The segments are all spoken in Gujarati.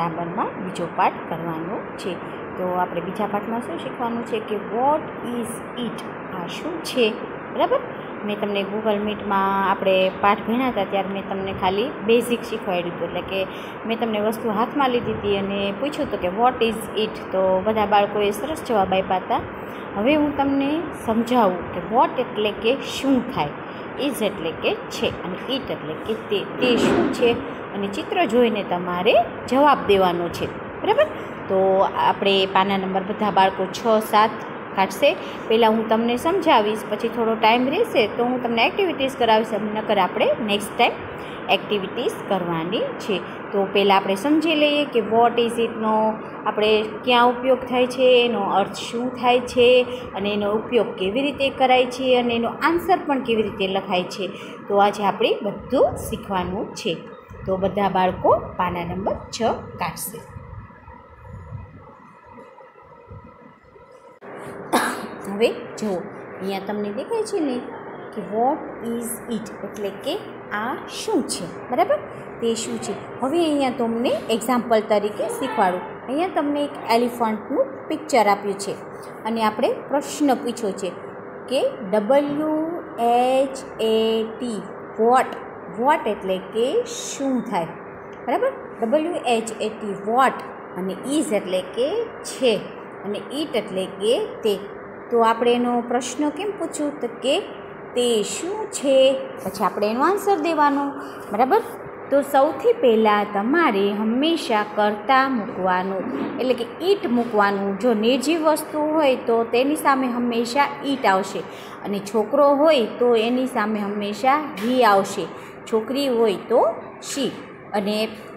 ગ્રામરમાં બીજો પાઠ કરવાનો છે. તો આપણે બીજા પાઠમાં શું શીખવાનું છે કે વોટ ઇઝ ઇટ, આ શું છે. બરાબર, મેં તમને ગૂગલ મીટમાં આપણે પાઠ ભણ્યા હતા ત્યારે મેં તમને ખાલી બેઝિક શીખવાડ્યું હતું. એટલે કે મેં તમને વસ્તુ હાથમાં લીધી હતી અને પૂછ્યું હતું કે વોટ ઇઝ ઇટ, તો બધા બાળકોએ સરસ જવાબ આપ્યા હતા. હવે હું તમને સમજાવું કે વોટ એટલે કે શું થાય, ઇઝ એટલે કે છે, અને ઇટ એટલે કે તે શું છે, અને ચિત્ર જોઈને તમારે જવાબ દેવાનો છે. બરાબર, તો આપણે પાના નંબર બધા બાળકો 6, 7 કાઢશે. પહેલાં હું તમને સમજાવીશ, પછી થોડો ટાઈમ રહેશે તો હું તમને એક્ટિવિટીઝ કરાવીશ. નકર આપણે નેક્સ્ટ ટાઈમ એક્ટિવિટીઝ કરવાની છે. તો પહેલાં આપણે સમજી લઈએ કે વોટ ઇઝ ઇટનો આપણે ક્યાં ઉપયોગ થાય છે, એનો અર્થ શું થાય છે, અને એનો ઉપયોગ કેવી રીતે કરાય છે, અને એનો આન્સર પણ કેવી રીતે લખાય છે. તો આજે આપણે બધું શીખવાનું છે. તો બધા બાળકો પાના નંબર 6 કાઢશે. હવે જુઓ, અહીંયા તમને દેખાય છે ને કે વોટ ઇઝ ઇટ એટલે કે આ શું છે. બરાબર, તે શું છે. હવે અહીંયા તમને એક્ઝામ્પલ તરીકે શીખવાડું. અહીંયા તમને એક એલિફન્ટનું પિક્ચર આપ્યું છે અને આપણે પ્રશ્ન પૂછ્યો છે કે WHAT વોટ, વોટ એટલે કે શું થાય. બરાબર, WHAT વોટ, અને ઇઝ એટલે કે છે, અને ઇટ એટલે કે તે. તો આપણે એનો પ્રશ્ન કેમ પૂછ્યું તો કે તે શું છે, પછી આપણે એનો આન્સર દેવાનો. બરાબર, તો સૌથી પહેલાં તમારે હંમેશા કર્તા મૂકવાનું, એટલે કે ઈટ મૂકવાનું. જો નિર્જીવ વસ્તુ હોય તો તેની સામે હંમેશા ઈટ આવશે, અને છોકરો હોય તો એની સામે હંમેશા હી આવશે, છોકરી હોય તો શી. અને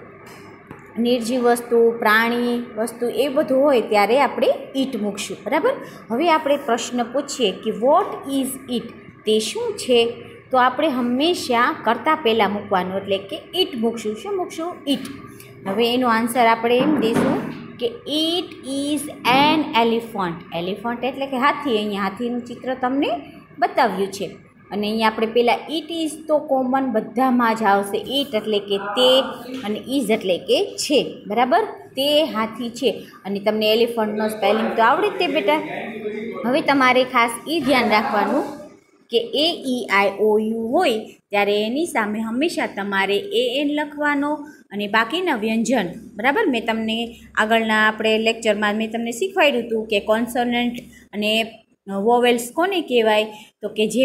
નિર્જીવ વસ્તુ, પ્રાણી વસ્તુ એ બધું હોય ત્યારે આપણે ઈટ મૂકશું. બરાબર, હવે આપણે પ્રશ્ન પૂછીએ કે વોટ ઇઝ ઇટ, તે શું છે. તો આપણે હંમેશા કરતાં પહેલાં મૂકવાનું, એટલે કે ઈટ મૂકશું. શું મૂકશું? ઈટ. હવે એનો આન્સર આપણે એમ દઈશું કે it is an elephant. Elephant એટલે કે હાથી. અહીંયા હાથીનું ચિત્ર તમને બતાવ્યું છે. અને અહીંયા આપણે પહેલાં ઇટ ઇઝ તો કોમન બધામાં જ આવશે. ઇટ એટલે કે તે, અને ઇઝ એટલે કે છે. બરાબર, તે હાથી છે. અને તમને એલિફન્ટનો સ્પેલિંગ તો આવડે જ તે બેટા. હવે તમારે ખાસ એ ધ્યાન રાખવાનું કે AEIOU હોય ત્યારે એની સામે હંમેશા તમારે AN લખવાનો, અને બાકીના વ્યંજન. બરાબર, મેં તમને આગળના આપણે લેક્ચરમાં મેં તમને શીખવાડ્યું હતું કે કોન્સોનન્ટ અને વોવેલ્સ કોને કહેવાય, તો કે જે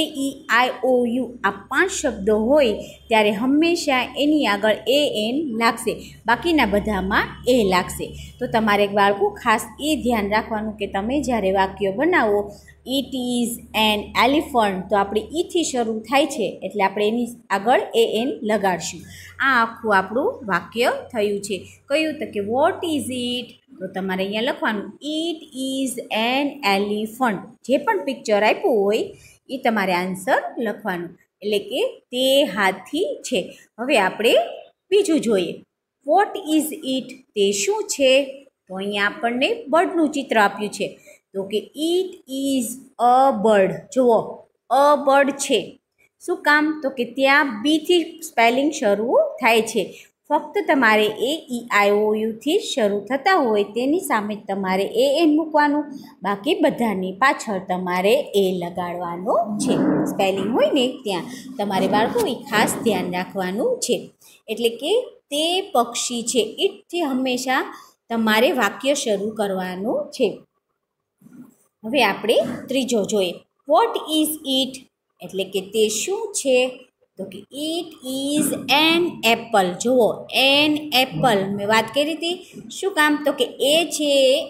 AEIOU આ 5 શબ્દો હોય ત્યારે હંમેશા એની આગળ AN લાગશે, બાકીના બધામાં A લાગશે. તો તમારે બાળકો ખાસ એ ધ્યાન રાખવાનું કે તમે જ્યારે વાક્ય બનાવો ઇટ ઇઝ એન એલિફન્ટ, તો આપણે ઈથી શરૂ થાય છે એટલે આપણે એની આગળ AN લગાડશું. આ આખું આપણું વાક્ય થયું છે. કયું તો કે વોટ ઇઝ ઇટ, તો તમારે અહીંયા લખવાનું ઇટ ઇઝ એન એલિફન્ટ. જે પણ પિક્ચર આપ્યું હોય એ તમારે આન્સર લખવાનું, એટલે કે તે હાથી છે. હવે આપણે બીજું જોઈએ, વોટ ઇઝ ઇટ, તે શું છે. તો અહીંયા આપણને બર્ડનું ચિત્ર આપ્યું છે. તો કે ઇટ ઇઝ અ બર્ડ. જુઓ, અ બર્ડ છે. શું કામ? તો કે ત્યાં બીથી સ્પેલિંગ શરૂ થાય છે. ફક્ત તમારે AEIOUથી શરૂ થતા હોય તેની સામે તમારે AN મૂકવાનું, બાકી બધાની પાછળ તમારે A લગાડવાનો છે. સ્પેલિંગ હોય ને ત્યાં તમારે બાળકો એ ખાસ ધ્યાન રાખવાનું છે. એટલે કે તે પક્ષી છે, ઇટથી હંમેશા તમારે વાક્ય શરૂ કરવાનું છે. હવે આપણે ત્રીજો જોઈએ, વોટ ઇઝ ઇટ એટલે કે તે શું છે. તો કે ઇટ ઇઝ એન એપલ. જુઓ, એન એપલ મેં વાત કરી હતી. શું કામ? તો કે એ છે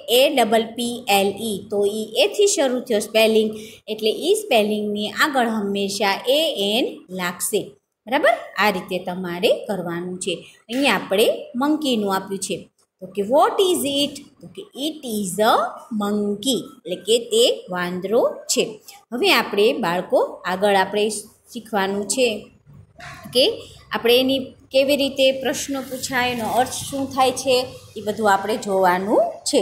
APPLE, તો એ એથી શરૂ થયો સ્પેલિંગ, એટલે એ સ્પેલિંગની આગળ હંમેશા AN લાગશે. બરાબર, આ રીતે તમારે કરવાનું છે. અહીંયા આપણે મંકીનું આપ્યું છે. તો કે વોટ ઇઝ ઇટ, તો કે ઇટ ઇઝ અ મંકી, એટલે કે તે વાંદરો છે. હવે આપણે બાળકો આગળ આપણે શીખવાનું છે કે આપણે એની કેવી રીતે પ્રશ્નો પૂછાય, એનો અર્થ શું થાય છે, એ બધું આપણે જોવાનું છે.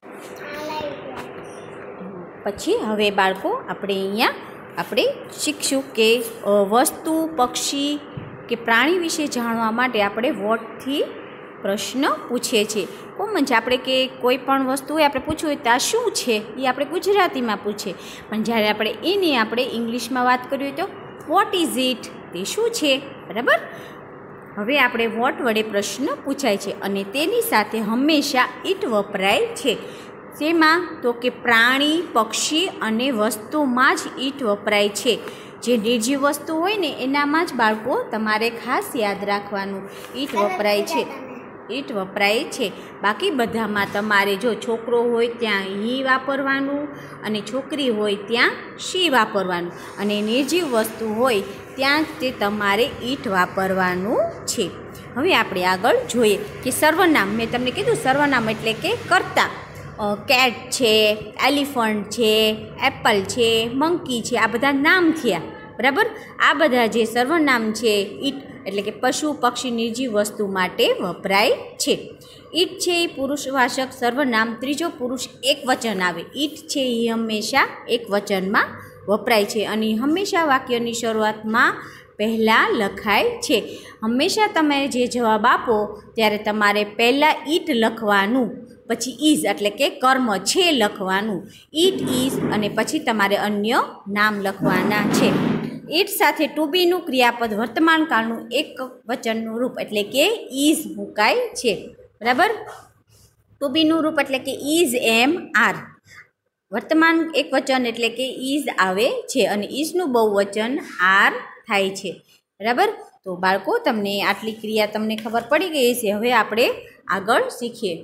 પછી હવે બાળકો આપણે અહીંયા શીખશું કે વસ્તુ, પક્ષી કે પ્રાણી વિશે જાણવા માટે આપણે વોટથી પ્રશ્ન પૂછે છે. કોમન છે, આપણે કે કોઈ પણ વસ્તુ હોય આપણે પૂછવું હોય તો આ શું છે એ આપણે ગુજરાતીમાં પૂછે, પણ જ્યારે આપણે એની આપણે ઇંગ્લિશમાં વાત કરવી હોય તો વોટ ઇઝ ઇટ, તે શું છે. બરાબર. હવે આપણે વોટ વડે પ્રશ્ન પૂછાય છે અને તેની સાથે હંમેશા ઇટ વપરાય છે. તેમાં તો કે પ્રાણી, પક્ષી અને વસ્તુમાં જ ઇટ વપરાય છે. જે નિર્જીવ વસ્તુ હોય ને એનામાં જ બાળકો તમારે ખાસ યાદ રાખવાનું ઇટ વપરાય છે. ઇટ વપરાય છે. બાકી બધામાં તમારે જો છોકરો હોય ત્યાં હી વાપરવાનું અને છોકરી હોય ત્યાં શી વાપરવાનું અને નિર્જીવ વસ્તુ હોય ત્યાં તે તમારે ઇટ વાપરવાનું છે. હવે આપણે આગળ જોઈએ કે સર્વનામ. મેં તમને કીધું સર્વનામ એટલે કે કર્તા. કેટ છે, એલિફન્ટ છે, એપલ છે, મંકી છે, આ બધા નામ થયા. બરાબર. આ બધા જે સર્વનામ છે ઇટ એટલે કે પશુ, પક્ષી, નિર્જીવ વસ્તુ માટે વપરાય છે. ઇટ છે એ પુરુષવાચક સર્વનામ, ત્રીજો પુરુષ એક વચન આવે. ઇટ છે એ હંમેશા એક વચનમાં વપરાય છે અને હંમેશા વાક્યની શરૂઆતમાં પહેલાં લખાય છે. હંમેશા તમે જે જવાબ આપો ત્યારે તમારે પહેલાં ઇટ લખવાનું, પછી ઇઝ એટલે કે કર્મ છે લખવાનું. ઇટ ઇઝ અને પછી તમારે અન્ય નામ લખવાના છે. ઇટ સાથે ટુ બીનું ક્રિયાપદ વર્તમાન કાળનું એક વચનનું રૂપ એટલે કે ઇઝ મુકાય છે. બરાબર. ટુ બીનું રૂપ એટલે કે ઇઝ એમ આર. વર્તમાન એક વચન એટલે કે ઇઝ આવે છે અને ઇઝનું બહુવચન આર થાય છે. બરાબર. તો બાળકો તમને આટલી ક્રિયા તમને ખબર પડી ગઈ છે. હવે આપણે આગળ શીખીએ.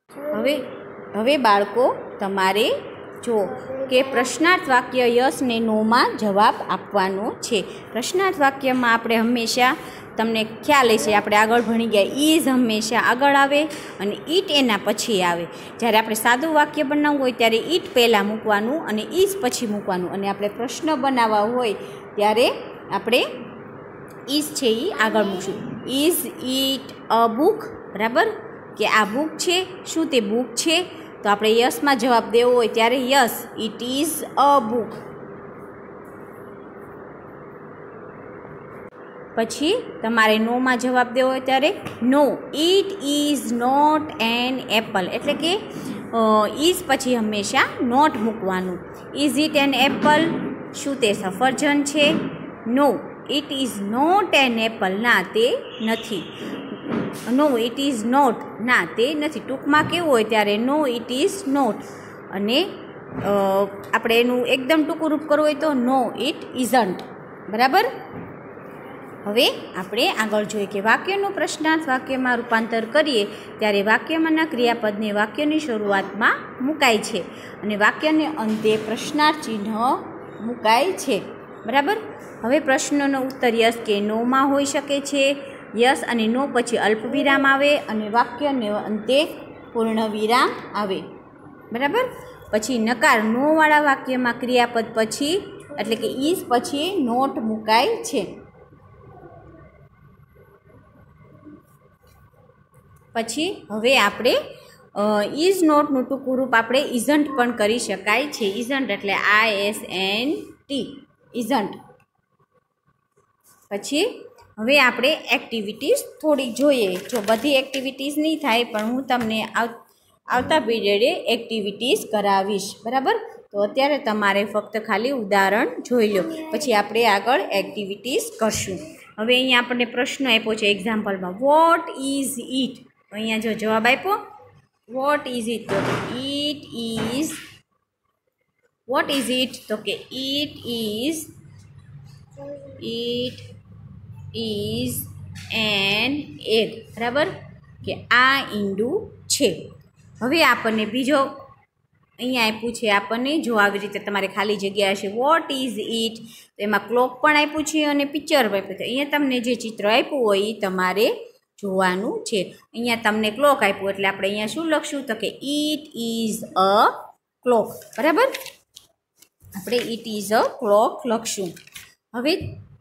હવે બાળકો તમારે જો કે પ્રશ્નાર્થ વાક્ય યસ ને નોમાં જવાબ આપવાનો છે. પ્રશ્નાર્થ વાક્યમાં આપણે હંમેશા તમને ખ્યાલ હશે આપણે આગળ ભણી ગયા ઇઝ હંમેશા આગળ આવે અને ઇટ એના પછી આવે. જ્યારે આપણે સાદું વાક્ય બનાવવું હોય ત્યારે ઇટ પહેલાં મૂકવાનું અને ઇઝ પછી મૂકવાનું અને આપણે પ્રશ્ન બનાવવા હોય ત્યારે આપણે ઇઝ છે એ આગળ મૂકશું. Is it a book. બરાબર. કે આ બુક છે, શું તે બુક છે? તો આપણે યસમાં જવાબ દેવો હોય ત્યારે yes it is a book. પછી તમારે નોમાં જવાબ દેવો હોય ત્યારે no it is not an apple. એટલે કે ઇઝ પછી હંમેશા નોટ મૂકવાનું. ઇઝ ઇટ એન એપલ, શું તે સફરજન છે? No it is not an apple, ના તે નથી. નો ઇટ ઇઝ નોટ, ના તે નથી. ટૂંકમાં કેવું હોય ત્યારે નો ઇટ ઇઝ નોટ. અને આપણે એનું એકદમ ટૂંકું રૂપ કરવું હોય તો નો ઇટ ઇઝન્ટ. બરાબર. હવે આપણે આગળ જોઈએ કે વાક્યનું પ્રશ્નાર્થ વાક્યમાં રૂપાંતર કરીએ ત્યારે વાક્યમાંના ક્રિયાપદને વાક્યની શરૂઆતમાં મુકાય છે અને વાક્યને અંતે પ્રશ્નાર્થ ચિહ્ન મુકાય છે. બરાબર. હવે પ્રશ્નનો ઉત્તર યસ કે નોમાં હોઈ શકે છે. યસ અને નો પછી અલ્પવિરામ આવે અને વાક્યને અંતે પૂર્ણ વિરામ આવે. બરાબર. પછી નકાર નોવાળા વાક્યમાં ક્રિયાપદ પછી એટલે કે ઇઝ પછી નોટ મુકાય છે. પછી હવે આપણે ઇઝ નોટનું ટૂંકું રૂપ આપણે ઇઝન્ટ પણ કરી શકાય છે. ઇઝન્ટ એટલે ISNT ઇઝન્ટ. પછી હવે આપણે એક્ટિવિટીઝ થોડી જોઈએ. જો બધી એક્ટિવિટીઝ નહીં થાય પણ હું તમને આવતા પીરિયડે એક્ટિવિટીઝ કરાવીશ. બરાબર. તો અત્યારે તમારે ફક્ત ખાલી ઉદાહરણ જોઈ લો, પછી આપણે આગળ એક્ટિવિટીઝ કરશું. હવે અહીંયા આપણને પ્રશ્ન આપ્યો છે એક્ઝામ્પલમાં વોટ ઇઝ ઇટ. અહીંયા જો જવાબ આપ્યો વોટ ઇઝ ઇટ, તો it is what is it, તો કે ઇટ ઇઝ એન એગ. બરાબર. કે આ ઈંડું છે. હવે આપણને બીજો અહીંયા આપ્યું છે આપણને જો આવી રીતે તમારે ખાલી જગ્યા હશે વોટ ઇઝ ઇટ, તો એમાં ક્લોક પણ આપ્યું છે અને પિક્ચર આપ્યું છે. અહીંયા તમને જે ચિત્ર આપ્યું હોય એ તમારે જોવાનું છે. અહીંયા તમને ક્લોક આપ્યું એટલે આપણે અહીંયા શું લખશું, તો કે ઇટ ઇઝ અ ક્લોક. બરાબર. આપણે ઇટ ઇઝ અ ક્લોક લખશું. હવે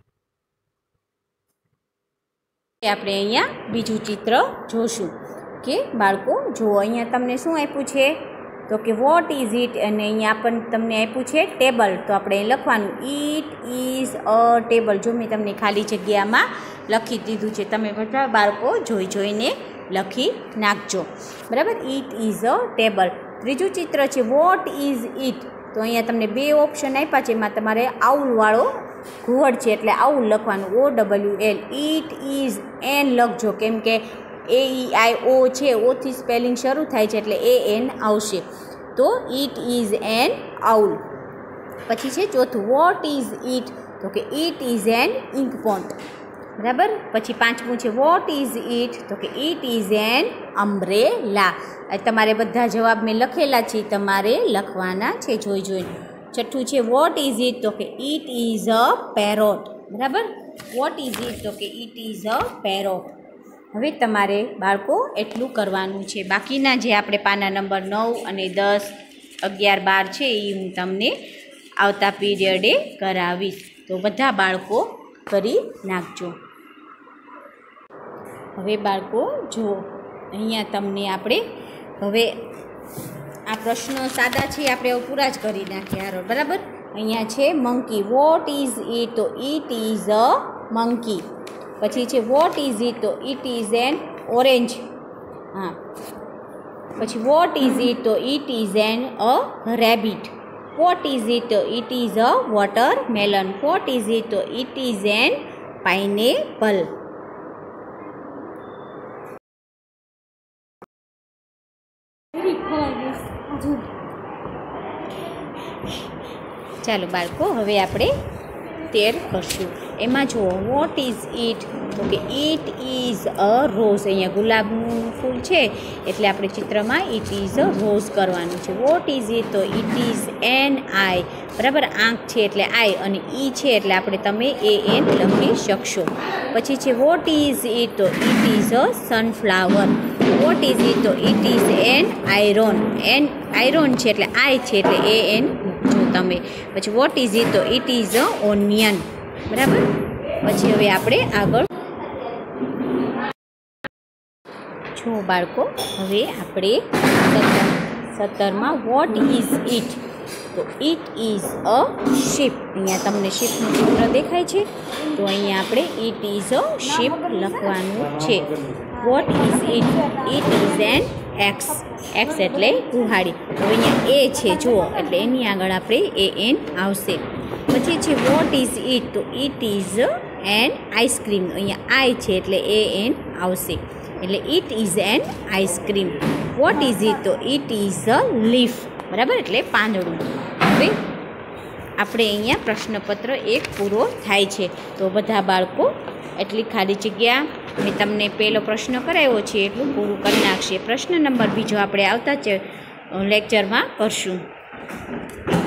આપણે અહીંયા બીજું ચિત્ર જોશું કે બાળકો જુઓ અહીંયા તમને શું આપ્યું છે, તો કે વોટ ઇઝ ઇટ અને અહીંયા આપણને તમને આપ્યું છે ટેબલ. તો આપણે લખવાનું ઇટ ઇઝ અ ટેબલ. જો મેં તમને ખાલી જગ્યામાં લખી દીધું છે, તમે બધા બાળકો જોઈને લખી નાખજો. બરાબર. It is a table. ત્રીજું ચિત્ર છે વોટ ઇઝ ઇટ. તો અહીંયા તમને 2 ઓપ્શન આપ્યા છે, એમાં તમારે આઉલવાળો ઘુવડ છે એટલે આઉલ લખવાનું, OWL. ઇટ ઇઝ એન લખજો, કેમ કે AEIO છે, ઓથી સ્પેલિંગ શરૂ થાય છે એટલે AN આવશે. તો ઇટ ઇઝ એન આઉલ. પછી છે ચોથું વોટ ઇઝ ઇટ. તો કે it is an ink pot. બરાબર. પછી પાંચમું છે વોટ ઇઝ ઇટ. તો કે ઇટ ઇઝ એન અમ્બ્રેલા. તમારે બધા જવાબ મેં લખેલા છે, તમારે લખવાના છે જોઈ જોઈને. છઠ્ઠું છે વોટ ઇઝ ઇટ. તો કે ઇટ ઇઝ અ પેરોટ. બરાબર. What is it. તો કે ઇટ ઇઝ અ પેરોટ. હવે તમારે બાળકો એટલું કરવાનું છે. બાકીના જે આપણે પાના નંબર 9 અને 10, 11, 12 છે એ હું તમને આવતા પીરિયડે કરાવીશ. તો બધા બાળકો કરી નાખજો. હવે બાળકો જુઓ, અહીંયા તમને આપણે હવે આ પ્રશ્નો સાદા છે, આપણે પૂરા જ કરી નાખ્યા. બરાબર. અહીંયા છે મંકી. What is it. તો ઇટ ઇઝ અ મંકી. પછી છે વોટ ઇઝ ઇટ. તો ઇટ ઇઝ એન ઓરેન્જ. હા. પછી વોટ ઇઝ ઇટ. તો it is an a rabbit. What is it. તો it is a watermelon. What is it. તો ઇટ ઇઝ એન પાઇનેપલ. ચાલો બાળકો, હવે આપણે 13 કરશું. એમાં જુઓ વોટ ઇઝ ઇટ. તો કે ઇટ ઇઝ અ રોઝ. અહીંયા ગુલાબનું ફૂલ છે એટલે આપણે ચિત્રમાં ઇટ ઇઝ અ રોઝ કરવાનું છે. What is it. તો ઇટ ઇઝ એન આઈ. બરાબર. આંખ છે એટલે આઈ અને ઈ છે એટલે આપણે તમે AN લખી શકશો. પછી છે વોટ ઇઝ ઇટ. તો it is a sunflower. What is it. તો it is an iron. Iron છે એટલે આઈ છે એટલે AN જો તમે. પછી વોટ ઇઝ ઇટ. તો ઇટ ઇઝ અ ઓનિયન. બરાબર. પછી હવે આપણે આગળ જો બાળકો, હવે આપણે 17માં વોટ ઇઝ ઇટ. તો ઇટ ઇઝ અ શીપ. અહીંયા તમને શીપનું ચિત્ર દેખાય છે, તો અહીંયા આપણે ઇટ ઇઝ અ શીપ લખવાનું છે. What is it. It is an axe. Axe એટલે કુહાડી. તો અહીંયા એ છે જુઓ, એટલે એની આગળ આપણે AN આવશે. પછી છે વોટ ઇઝ ઇટ. તો ઇટ ઇઝ એન આઈસ્ક્રીમ. અહીંયા આઈ છે એટલે AN આવશે, એટલે it is an ice cream. What is it. તો ઇટ ઇઝ અ લીફ. બરાબર. એટલે પાંદડું. હવે આપણે અહીંયા પ્રશ્નપત્ર 1 પૂરો થાય છે. તો બધા બાળકો એટલી ખાલી જગ્યા મેં તમને પહેલો પ્રશ્ન કરાવ્યો છે એટલું પૂરું કરી નાખશે. પ્રશ્ન નંબર 2 આપણે આવતા લેક્ચરમાં કરશું.